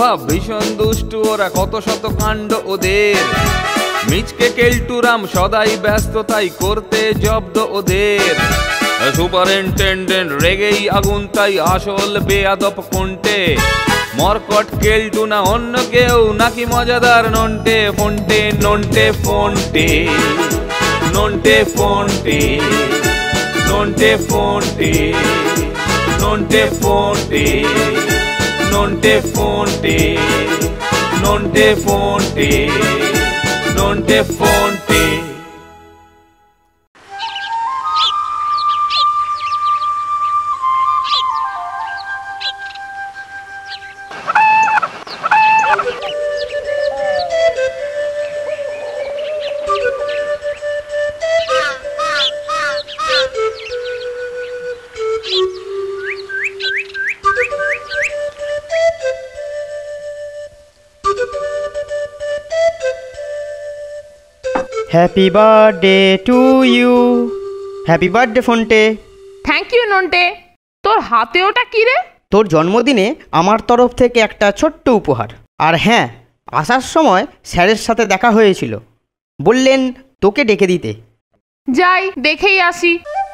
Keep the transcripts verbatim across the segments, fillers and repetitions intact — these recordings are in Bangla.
স্বভাব ভীষণ দুষ্টু ওরা, কত শত কাণ্ড ওদের। মিচকে কেলটুরাম সদাই ব্যস্ত, তাই করতে জব্দ ওদের। সুপারিনটেন্ডেন্ট রেগেই আগুন, তাই আসল বেয়াদব কোনটে। মরকট কেলটু না অন্য কেউ, নাকি মজাদার Nonte Phonte Nonte Phonte Nonte Phonte Nonte Phonte Nonte Phonte Nonte Phonte Nonte Phonte Nonte Phonte. Happy birthday to you. Happy birthday Phonte. Thank you Nonte. তোর হাতে ওটা কি রে? তোর জন্মদিনে আমার তরফ থেকে একটা ছোট্ট উপহার। আর হ্যাঁ, আসার সময় স্যারের সাথে দেখা হয়েছিল, বললেন তোকে ডেকে দিতে। যাই দেখেই আসি।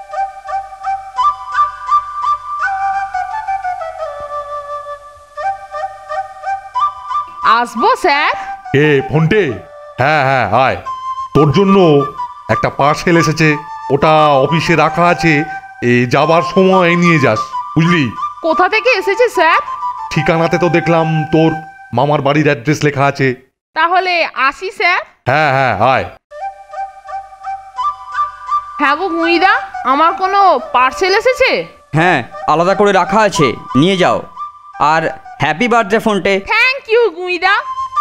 আসবো স্যার। এ ফোনটে, হ্যাঁ হ্যাঁ আয়। তোর জন্য একটা পার্সেল এসেছে, ওটা অফিসে রাখা আছে, এ যাবার সময় নিয়ে যাস, বুঝলি? কোথা থেকে এসেছে স্যার? ঠিকানাতে তো দেখলাম তোর মামার বাড়ির অ্যাড্রেস লেখা আছে। তাহলে আসি স্যার। হ্যাঁ হ্যাঁ আয়। হ্যাঁ গো গুঁইদা, আমার কোনো পার্সেল এসেছে? হ্যাঁ, আলাদা করে রাখা আছে, নিয়ে যাও। আর happy birthday Phonte. Thank you গুঁইদা।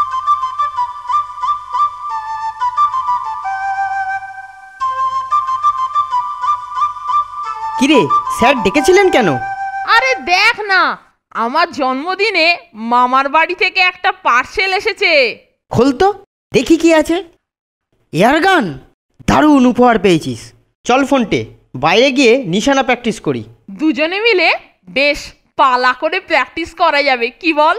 কিরে, স্যার ডেকেছিলেন কেন? আরে দেখ না, আমার জন্মদিনে মামার বাড়ি থেকে একটা পার্সেল এসেছে। খোল তো দেখি কি আছে। এয়ারগান, দারুণ উপহার পেয়েছিস। চল ফোনটে, বাইরে গিয়ে নিশানা প্র্যাকটিস করি। দুজনে মিলে বেশ পালা করে প্র্যাকটিস করা যাবে, কি বল?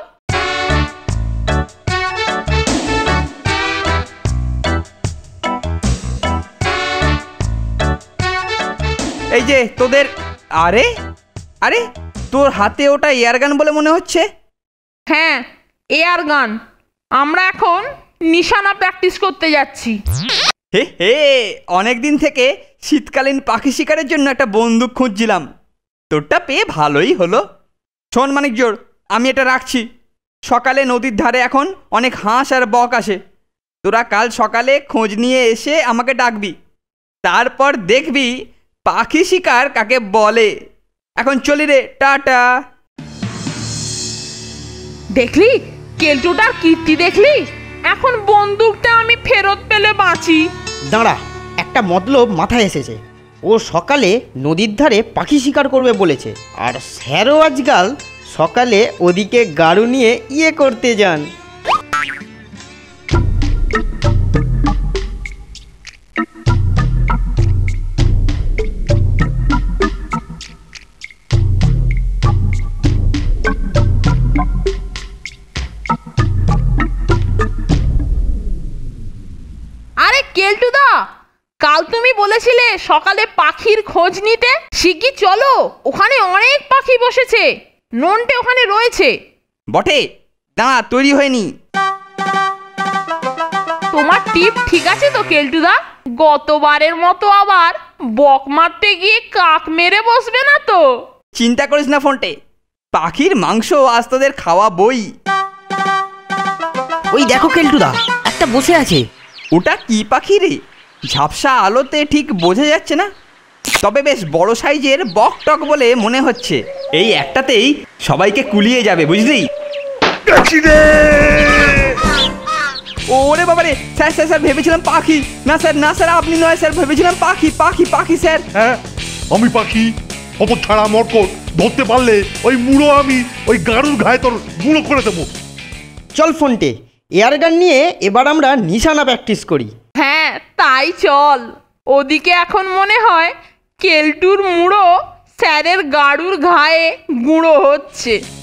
এই যে তোদের, আরে আরে তোর হাতে ওটা এয়ারগান বলে মনে হচ্ছে। হ্যাঁ, এয়ার গান। আমরা এখন নিশানা প্র্যাকটিস করতে যাচ্ছি। হে হে, অনেকদিন থেকে শীতকালীন পাখি শিকারের জন্য একটা বন্দুক খুঁজছিলাম, তোরটা পেয়ে ভালোই হলো। শোন মানিকজোড়, আমি এটা রাখছি। সকালে নদীর ধারে এখন অনেক হাঁস আর বক আসে, তোরা কাল সকালে খোঁজ নিয়ে এসে আমাকে ডাকবি, তারপর দেখবি পাখি শিকার কাকে বলে। এখন চলি রে, টাটা। দেখলি কেলটুটার কীর্তি দেখলি? এখন বন্দুকটা আমি ফেরত পেলে বাঁচি। দাঁড়া, একটা মতলব মাথায় এসেছে। ও সকালে নদীর ধারে পাখি শিকার করবে বলেছে, আর স্যারও আজকাল সকালে ওদিকে গাড়ু নিয়ে ইয়ে করতে যান। আরে কেলটুদা, কাল তুমি বলেছিলে সকালে পাখির খোঁজ নিতে। শিগগির চলো, ওখানে অনেক পাখি বসেছে। নন্টে ওখানে রয়েছে। বটে, দাঁড়া, তৈরি হয়নি। তোমার টিপ ঠিক আছে তো কেলটুদা? গতবারের মতো আবার বক মারতে গিয়ে কাক মেরে বসবে না তো? চিন্তা করিস না ফোনটে, পাখির মাংস আজ তোদের খাওয়া বই। ওই দেখো কেলটুদা, একটা বসে আছে। ওটা কি পাখি রে? ঝাপসা আলোতে ঠিক বোঝা যাচ্ছে না, তবে বেশ বড় সাইজের বক টক বলে মনে হচ্ছে। এই একটাতেই সবাইকে কুলিয়ে যাবে, বুঝলি? ওরে বাবা রে, স্যার স্যার স্যার ভেবেছিলাম পাখি। না স্যার, না স্যার, আপনি নয় স্যার, ভেবেছিলাম পাখি পাখি পাখি স্যার। হ্যাঁ আমি পাখি, অপর ছাড়া মরকট, ধরতে পারলে ওই মুড়ো আমি ওই গাড়ুর ঘায়ে তোর গুঁড়ো করে দেবো। চল ফোনটে, এয়ারগান নিয়ে এবার আমরা নিশানা প্র্যাকটিস করি। হ্যাঁ তাই চল। ওদিকে এখন মনে হয় কেলটুর মুড়ো স্যারের গাড়ুর ঘায়ে গুঁড়ো হচ্ছে।